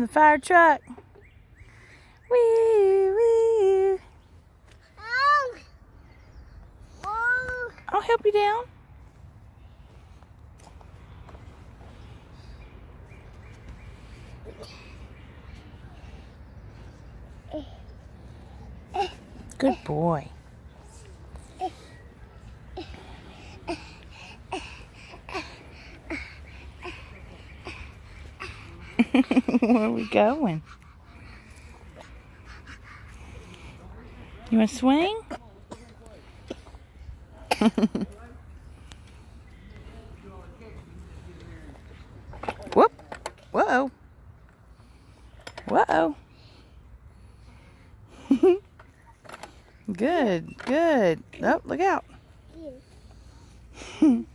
the fire truck. Wee, wee. I'll help you down. Good boy. Where are we going? You want to swing? Whoop. Whoa. Whoa. Good, good. Oh, look out.